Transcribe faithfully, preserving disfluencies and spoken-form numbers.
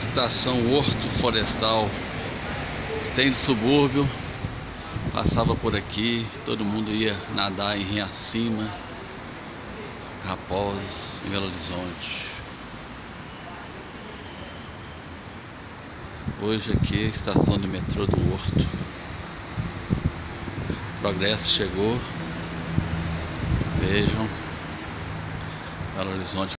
Estação Horto Florestal, tem do subúrbio, passava por aqui, todo mundo ia nadar em Rio Acima, Raposos, em Belo Horizonte. Hoje aqui é a estação de metrô do Horto. Progresso chegou, vejam, Belo Horizonte.